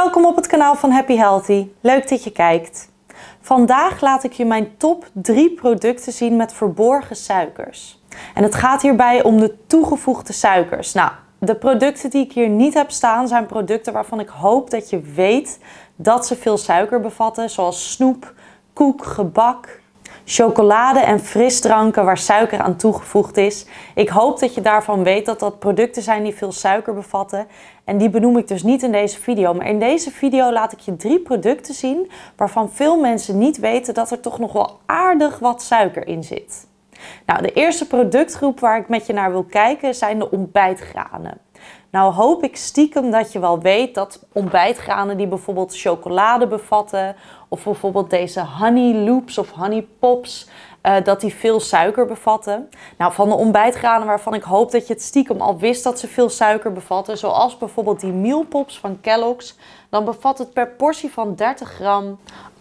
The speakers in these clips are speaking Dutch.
Welkom op het kanaal van Happy Healthy. Leuk dat je kijkt. Vandaag laat ik je mijn top 3 producten zien met verborgen suikers. En het gaat hierbij om de toegevoegde suikers. Nou, de producten die ik hier niet heb staan zijn producten waarvan ik hoop dat je weet dat ze veel suiker bevatten. Zoals snoep, koek, gebak, chocolade en frisdranken waar suiker aan toegevoegd is. Ik hoop dat je daarvan weet dat dat producten zijn die veel suiker bevatten. En die benoem ik dus niet in deze video. Maar in deze video laat ik je 3 producten zien waarvan veel mensen niet weten dat er toch nog wel aardig wat suiker in zit. Nou, de eerste productgroep waar ik met je naar wil kijken zijn de ontbijtgranen. Nou hoop ik stiekem dat je wel weet dat ontbijtgranen die bijvoorbeeld chocolade bevatten of bijvoorbeeld deze honey loops of honey pops, dat die veel suiker bevatten. Nou, van de ontbijtgranen waarvan ik hoop dat je het stiekem al wist dat ze veel suiker bevatten, zoals bijvoorbeeld die meal pops van Kellogg's, dan bevat het per portie van 30 gram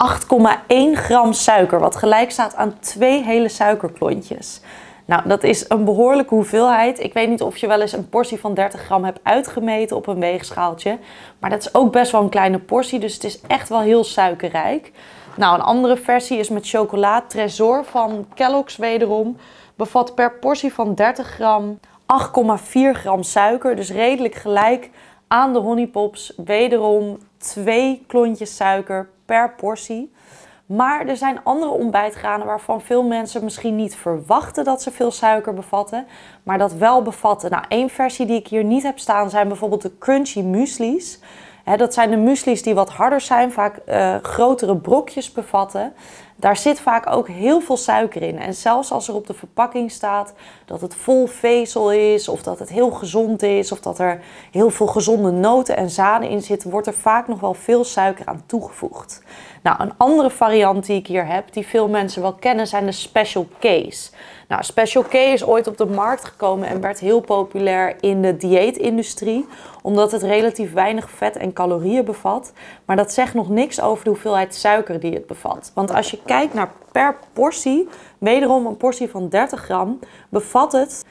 8,1 gram suiker, wat gelijk staat aan 2 hele suikerklontjes. Nou, dat is een behoorlijke hoeveelheid. Ik weet niet of je wel eens een portie van 30 gram hebt uitgemeten op een weegschaaltje. Maar dat is ook best wel een kleine portie, dus het is echt wel heel suikerrijk. Nou, een andere versie is met chocola. Tresor van Kellogg's wederom. Bevat per portie van 30 gram 8,4 gram suiker. Dus redelijk gelijk aan de honeypops. Wederom 2 klontjes suiker per portie. Maar er zijn andere ontbijtgranen waarvan veel mensen misschien niet verwachten dat ze veel suiker bevatten, maar dat wel bevatten. Nou, één versie die ik hier niet heb staan zijn bijvoorbeeld de crunchy muesli's. Dat zijn de muesli's die wat harder zijn, vaak grotere brokjes bevatten. Daar zit vaak ook heel veel suiker in. En zelfs als er op de verpakking staat dat het vol vezel is, of dat het heel gezond is, of dat er heel veel gezonde noten en zaden in zitten, wordt er vaak nog wel veel suiker aan toegevoegd. Nou, een andere variant die ik hier heb, die veel mensen wel kennen, zijn de Special K's. Nou, Special K is ooit op de markt gekomen en werd heel populair in de dieetindustrie, omdat het relatief weinig vet en calorieën bevat. Maar dat zegt nog niks over de hoeveelheid suiker die het bevat. Want als je kijkt naar per portie, wederom een portie van 30 gram, bevat het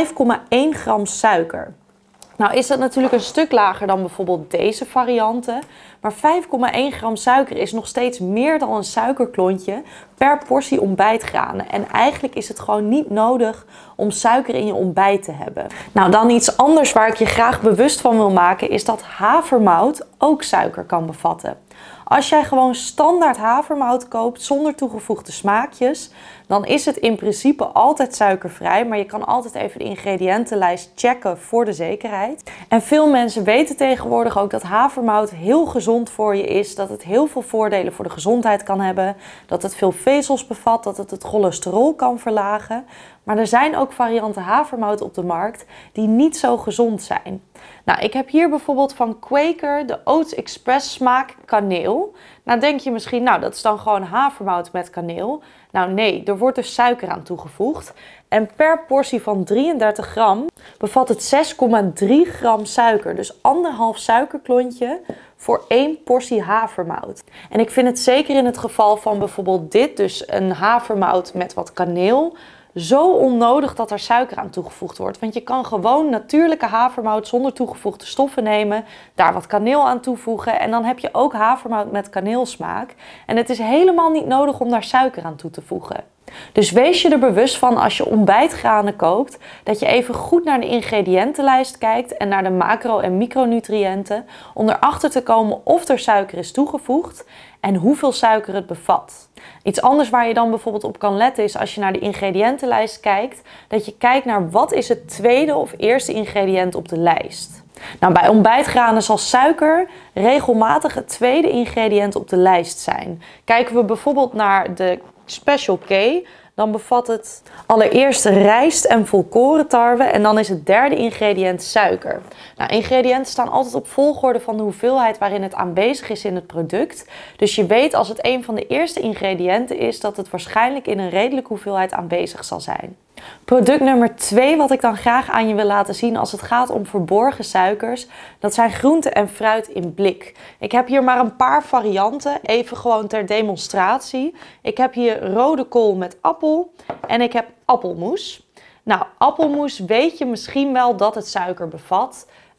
5,1 gram suiker. Nou is dat natuurlijk een stuk lager dan bijvoorbeeld deze varianten. Maar 5,1 gram suiker is nog steeds meer dan een suikerklontje per portie ontbijtgranen. En eigenlijk is het gewoon niet nodig om suiker in je ontbijt te hebben. Nou, dan iets anders waar ik je graag bewust van wil maken is dat havermout ook suiker kan bevatten. Als jij gewoon standaard havermout koopt zonder toegevoegde smaakjes, dan is het in principe altijd suikervrij. Maar je kan altijd even de ingrediëntenlijst checken voor de zekerheid. En veel mensen weten tegenwoordig ook dat havermout heel gezond voor je is. Dat het heel veel voordelen voor de gezondheid kan hebben. Dat het veel vezels bevat, dat het cholesterol kan verlagen. Maar er zijn ook varianten havermout op de markt die niet zo gezond zijn. Nou, ik heb hier bijvoorbeeld van Quaker de Oats Express smaak kaneel. Nou denk je misschien, nou dat is dan gewoon havermout met kaneel. Nou nee, er wordt dus suiker aan toegevoegd. En per portie van 33 gram bevat het 6,3 gram suiker. Dus 1,5 suikerklontje voor 1 portie havermout. En ik vind het zeker in het geval van bijvoorbeeld dit, dus een havermout met wat kaneel, zo onnodig dat er suiker aan toegevoegd wordt. Want je kan gewoon natuurlijke havermout zonder toegevoegde stoffen nemen, daar wat kaneel aan toevoegen en dan heb je ook havermout met kaneelsmaak. En het is helemaal niet nodig om daar suiker aan toe te voegen. Dus wees je er bewust van als je ontbijtgranen koopt, dat je even goed naar de ingrediëntenlijst kijkt en naar de macro- en micronutriënten, om erachter te komen of er suiker is toegevoegd en hoeveel suiker het bevat. Iets anders waar je dan bijvoorbeeld op kan letten is als je naar de ingrediëntenlijst kijkt, dat je kijkt naar wat is het tweede of eerste ingrediënt op de lijst. Nou, bij ontbijtgranen zal suiker regelmatig het tweede ingrediënt op de lijst zijn. Kijken we bijvoorbeeld naar de Special K, dan bevat het allereerst rijst en volkoren tarwe en dan is het derde ingrediënt suiker. Nou, ingrediënten staan altijd op volgorde van de hoeveelheid waarin het aanwezig is in het product. Dus je weet als het een van de eerste ingrediënten is dat het waarschijnlijk in een redelijke hoeveelheid aanwezig zal zijn. Product nummer 2 wat ik dan graag aan je wil laten zien als het gaat om verborgen suikers, dat zijn groente en fruit in blik. Ik heb hier maar een paar varianten, even gewoon ter demonstratie. Ik heb hier rode kool met appel en ik heb appelmoes. Nou, appelmoes weet je misschien wel dat het suiker bevat.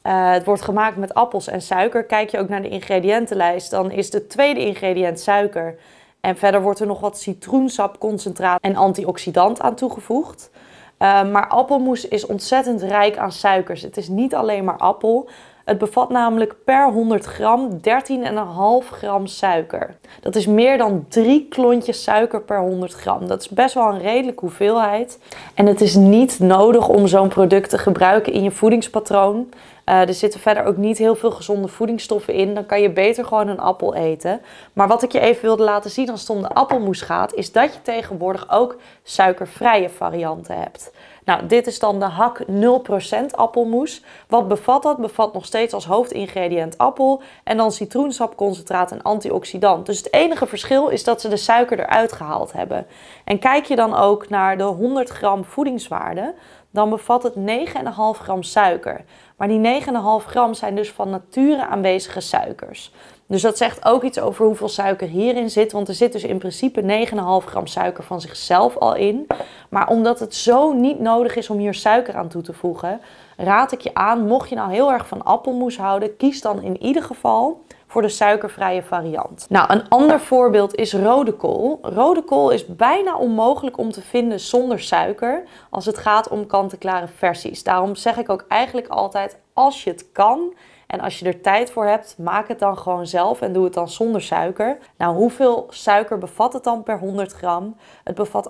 Het wordt gemaakt met appels en suiker. Kijk je ook naar de ingrediëntenlijst, dan is de tweede ingrediënt suiker. En verder wordt er nog wat citroensapconcentraat en antioxidant aan toegevoegd. Maar appelmoes is ontzettend rijk aan suikers. Het is niet alleen maar appel. Het bevat namelijk per 100 gram 13,5 gram suiker. Dat is meer dan 3 klontjes suiker per 100 gram. Dat is best wel een redelijke hoeveelheid. En het is niet nodig om zo'n product te gebruiken in je voedingspatroon. Er zitten verder ook niet heel veel gezonde voedingsstoffen in. Dan kan je beter gewoon een appel eten. Maar wat ik je even wilde laten zien als het om de appelmoes gaat, is dat je tegenwoordig ook suikervrije varianten hebt. Nou, dit is dan de Hak 0% appelmoes. Wat bevat dat? Bevat nog steeds als hoofdingrediënt appel en dan citroensapconcentraat en antioxidant. Dus het enige verschil is dat ze de suiker eruit gehaald hebben. En kijk je dan ook naar de 100 gram voedingswaarde, dan bevat het 9,5 gram suiker. Maar die 9,5 gram zijn dus van nature aanwezige suikers. Dus dat zegt ook iets over hoeveel suiker hierin zit. Want er zit dus in principe 9,5 gram suiker van zichzelf al in. Maar omdat het zo niet nodig is om hier suiker aan toe te voegen, raad ik je aan, mocht je nou heel erg van appelmoes houden, kies dan in ieder geval voor de suikervrije variant. Nou, een ander voorbeeld is rode kool. Rode kool is bijna onmogelijk om te vinden zonder suiker als het gaat om kant-en-klare versies. Daarom zeg ik ook eigenlijk altijd, als je het kan en als je er tijd voor hebt, maak het dan gewoon zelf en doe het dan zonder suiker. Nou, hoeveel suiker bevat het dan per 100 gram? Het bevat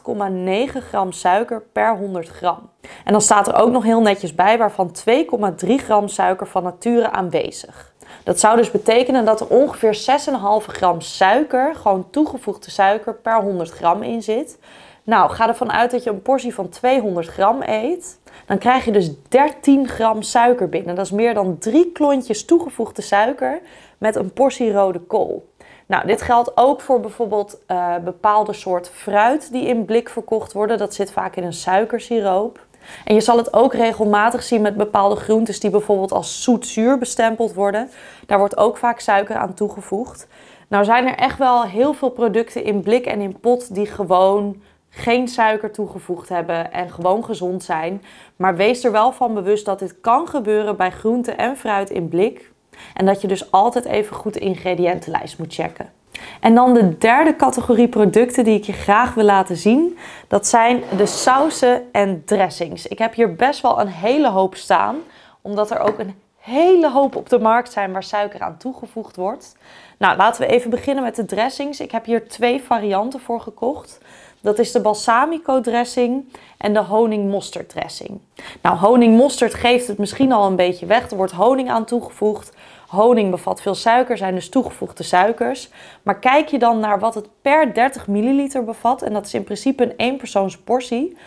8,9 gram suiker per 100 gram. En dan staat er ook nog heel netjes bij, waarvan 2,3 gram suiker van nature aanwezig. Dat zou dus betekenen dat er ongeveer 6,5 gram suiker, gewoon toegevoegde suiker, per 100 gram in zit. Nou, ga ervan uit dat je een portie van 200 gram eet. Dan krijg je dus 13 gram suiker binnen. Dat is meer dan 3 klontjes toegevoegde suiker met een portie rode kool. Nou, dit geldt ook voor bijvoorbeeld bepaalde soort fruit die in blik verkocht worden. Dat zit vaak in een suikersiroop. En je zal het ook regelmatig zien met bepaalde groentes die bijvoorbeeld als zoetzuur bestempeld worden. Daar wordt ook vaak suiker aan toegevoegd. Nou zijn er echt wel heel veel producten in blik en in pot die gewoon geen suiker toegevoegd hebben en gewoon gezond zijn. Maar wees er wel van bewust dat dit kan gebeuren bij groente en fruit in blik. En dat je dus altijd even goed de ingrediëntenlijst moet checken. En dan de derde categorie producten die ik je graag wil laten zien. Dat zijn de sauzen en dressings. Ik heb hier best wel een hele hoop staan. Omdat er ook een hele hoop op de markt zijn waar suiker aan toegevoegd wordt. Nou, laten we even beginnen met de dressings. Ik heb hier 2 varianten voor gekocht. Dat is de balsamico dressing en de honingmosterd dressing. Nou, honingmosterd geeft het misschien al een beetje weg. Er wordt honing aan toegevoegd. Honing bevat veel suiker, zijn dus toegevoegde suikers. Maar kijk je dan naar wat het per 30 milliliter bevat, en dat is in principe een eenpersoonsportie,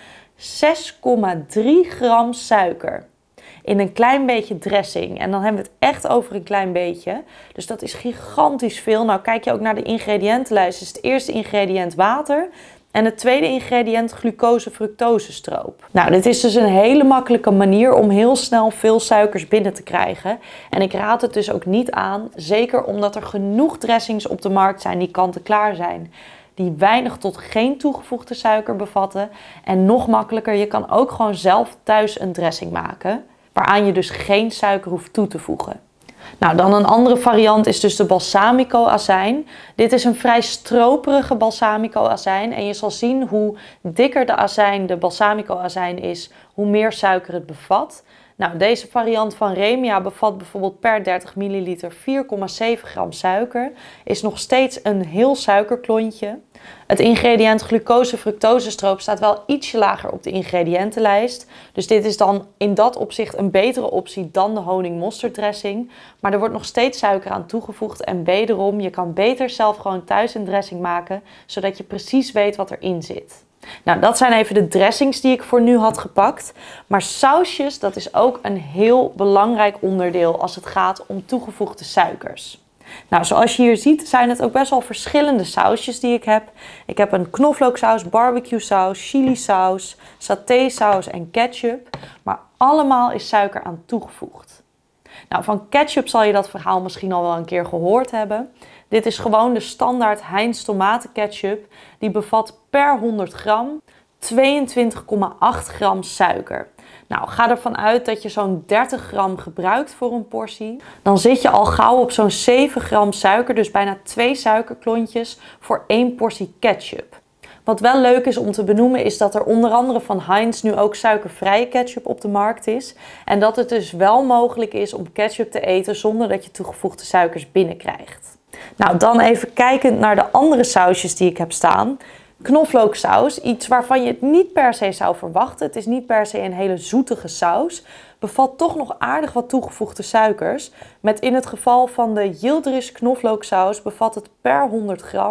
6,3 gram suiker. In een klein beetje dressing. En dan hebben we het echt over een klein beetje. Dus dat is gigantisch veel. Nou, kijk je ook naar de ingrediëntenlijst. Is het eerste ingrediënt water. En het tweede ingrediënt glucose-fructose-stroop. Nou, dit is dus een hele makkelijke manier om heel snel veel suikers binnen te krijgen. En ik raad het dus ook niet aan. Zeker omdat er genoeg dressings op de markt zijn die kant-en-klaar zijn. Die weinig tot geen toegevoegde suiker bevatten. En nog makkelijker, je kan ook gewoon zelf thuis een dressing maken. Waaraan je dus geen suiker hoeft toe te voegen. Nou, dan een andere variant is dus de balsamico azijn. Dit is een vrij stroperige balsamico azijn. En je zal zien hoe dikker de azijn, de balsamico azijn is, hoe meer suiker het bevat. Nou, deze variant van Remia bevat bijvoorbeeld per 30 milliliter 4,7 gram suiker. Is nog steeds een heel suikerklontje. Het ingrediënt glucose-fructose-stroop staat wel ietsje lager op de ingrediëntenlijst. Dus dit is dan in dat opzicht een betere optie dan de honing-mosterd-dressing. Maar er wordt nog steeds suiker aan toegevoegd. En wederom, je kan beter zelf gewoon thuis een dressing maken, zodat je precies weet wat erin zit. Nou, dat zijn even de dressings die ik voor nu had gepakt. Maar sausjes, dat is ook een heel belangrijk onderdeel als het gaat om toegevoegde suikers. Nou, zoals je hier ziet zijn het ook best wel verschillende sausjes die ik heb. Ik heb een knoflooksaus, barbecue saus, chili saus, satésaus en ketchup. Maar allemaal is suiker aan toegevoegd. Nou, van ketchup zal je dat verhaal misschien al wel een keer gehoord hebben. Dit is gewoon de standaard Heinz tomatenketchup. Die bevat per 100 gram 22,8 gram suiker. Nou, ga ervan uit dat je zo'n 30 gram gebruikt voor een portie. Dan zit je al gauw op zo'n 7 gram suiker, dus bijna 2 suikerklontjes voor 1 portie ketchup. Wat wel leuk is om te benoemen is dat er onder andere van Heinz nu ook suikervrije ketchup op de markt is. En dat het dus wel mogelijk is om ketchup te eten zonder dat je toegevoegde suikers binnenkrijgt. Nou, dan even kijkend naar de andere sausjes die ik heb staan. Knoflooksaus, iets waarvan je het niet per se zou verwachten. Het is niet per se een hele zoetige saus. Bevat toch nog aardig wat toegevoegde suikers. Met in het geval van de Yildiris knoflooksaus bevat het per 100 gram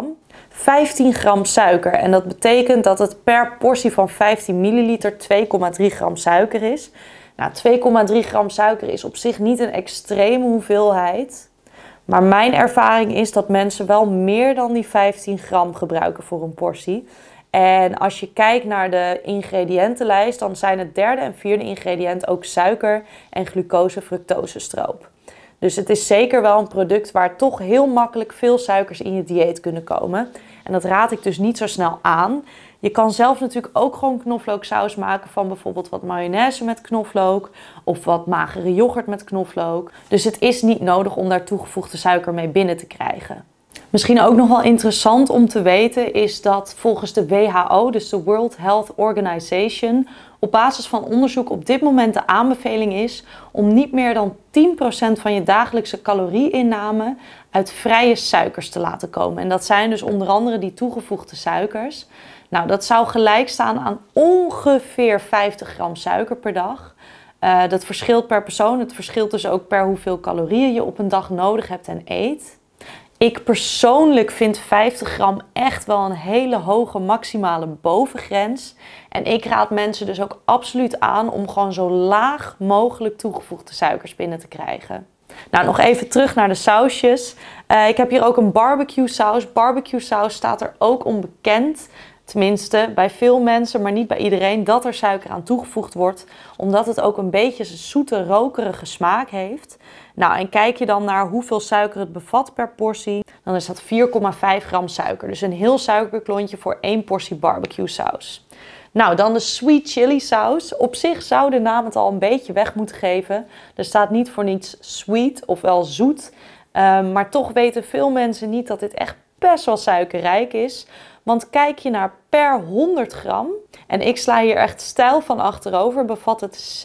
15 gram suiker. En dat betekent dat het per portie van 15 milliliter 2,3 gram suiker is. Nou, 2,3 gram suiker is op zich niet een extreme hoeveelheid. Maar mijn ervaring is dat mensen wel meer dan die 15 gram gebruiken voor een portie. En als je kijkt naar de ingrediëntenlijst, dan zijn het derde en vierde ingrediënt ook suiker en glucose-fructosestroop. Dus het is zeker wel een product waar toch heel makkelijk veel suikers in je dieet kunnen komen. En dat raad ik dus niet zo snel aan. Je kan zelf natuurlijk ook gewoon knoflooksaus maken van bijvoorbeeld wat mayonaise met knoflook of wat magere yoghurt met knoflook. Dus het is niet nodig om daar toegevoegde suiker mee binnen te krijgen. Misschien ook nog wel interessant om te weten is dat volgens de WHO, dus de World Health Organization, op basis van onderzoek op dit moment de aanbeveling is om niet meer dan 10% van je dagelijkse calorieinname uit vrije suikers te laten komen. En dat zijn dus onder andere die toegevoegde suikers. Nou, dat zou gelijk staan aan ongeveer 50 gram suiker per dag. Dat verschilt per persoon. Het verschilt dus ook per hoeveel calorieën je op een dag nodig hebt en eet. Ik persoonlijk vind 50 gram echt wel een hele hoge maximale bovengrens. En ik raad mensen dus ook absoluut aan om gewoon zo laag mogelijk toegevoegde suikers binnen te krijgen. Nou, nog even terug naar de sausjes. Ik heb hier ook een barbecue saus. Barbecue saus staat er ook onbekend. Tenminste, bij veel mensen, maar niet bij iedereen, dat er suiker aan toegevoegd wordt. Omdat het ook een beetje een zoete, rokerige smaak heeft. Nou, en kijk je dan naar hoeveel suiker het bevat per portie, dan is dat 4,5 gram suiker. Dus een heel suikerklontje voor 1 portie barbecue saus. Nou, dan de sweet chili saus. Op zich zou de naam het al een beetje weg moeten geven. Er staat niet voor niets sweet, ofwel zoet. Maar toch weten veel mensen niet dat dit echt best wel suikerrijk is. Want kijk je naar per 100 gram, en ik sla hier echt stijl van achterover, bevat het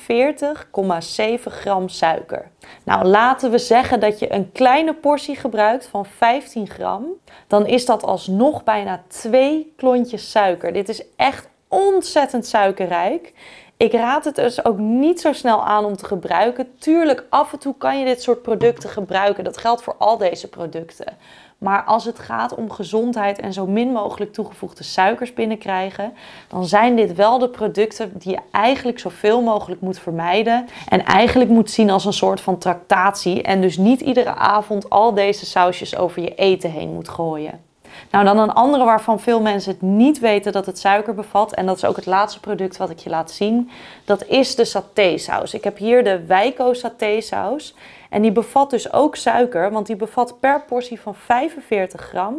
46,7 gram suiker. Nou, laten we zeggen dat je een kleine portie gebruikt van 15 gram. Dan is dat alsnog bijna 2 klontjes suiker. Dit is echt ontzettend suikerrijk. Ik raad het dus ook niet zo snel aan om te gebruiken. Tuurlijk, af en toe kan je dit soort producten gebruiken. Dat geldt voor al deze producten. Maar als het gaat om gezondheid en zo min mogelijk toegevoegde suikers binnenkrijgen, dan zijn dit wel de producten die je eigenlijk zoveel mogelijk moet vermijden. En eigenlijk moet zien als een soort van tractatie. En dus niet iedere avond al deze sausjes over je eten heen moet gooien. Nou, dan een andere waarvan veel mensen het niet weten dat het suiker bevat. En dat is ook het laatste product wat ik je laat zien. Dat is de satésaus. Ik heb hier de Wijko satésaus. En die bevat dus ook suiker, want die bevat per portie van 45 gram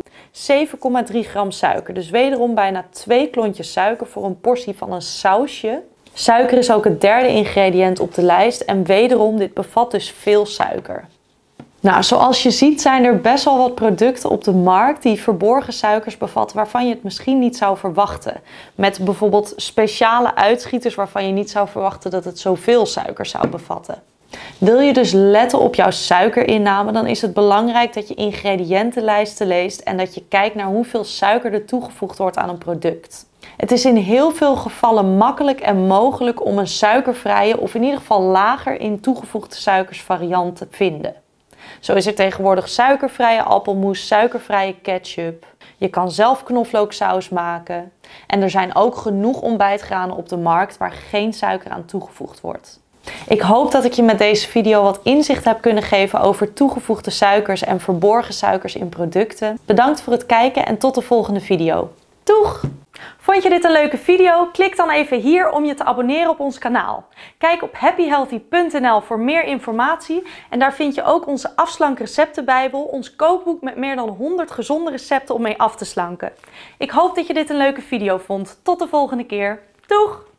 7,3 gram suiker. Dus wederom bijna 2 klontjes suiker voor een portie van een sausje. Suiker is ook het derde ingrediënt op de lijst en wederom, dit bevat dus veel suiker. Nou, zoals je ziet zijn er best wel wat producten op de markt die verborgen suikers bevatten waarvan je het misschien niet zou verwachten. Met bijvoorbeeld speciale uitschieters waarvan je niet zou verwachten dat het zoveel suiker zou bevatten. Wil je dus letten op jouw suikerinname, dan is het belangrijk dat je ingrediëntenlijsten leest en dat je kijkt naar hoeveel suiker er toegevoegd wordt aan een product. Het is in heel veel gevallen makkelijk en mogelijk om een suikervrije of in ieder geval lager in toegevoegde suikers variant te vinden. Zo is er tegenwoordig suikervrije appelmoes, suikervrije ketchup. Je kan zelf knoflooksaus maken. En er zijn ook genoeg ontbijtgranen op de markt waar geen suiker aan toegevoegd wordt. Ik hoop dat ik je met deze video wat inzicht heb kunnen geven over toegevoegde suikers en verborgen suikers in producten. Bedankt voor het kijken en tot de volgende video. Doeg! Vond je dit een leuke video? Klik dan even hier om je te abonneren op ons kanaal. Kijk op happyhealthy.nl voor meer informatie en daar vind je ook onze afslank receptenbijbel, ons kookboek met meer dan 100 gezonde recepten om mee af te slanken. Ik hoop dat je dit een leuke video vond. Tot de volgende keer. Doeg!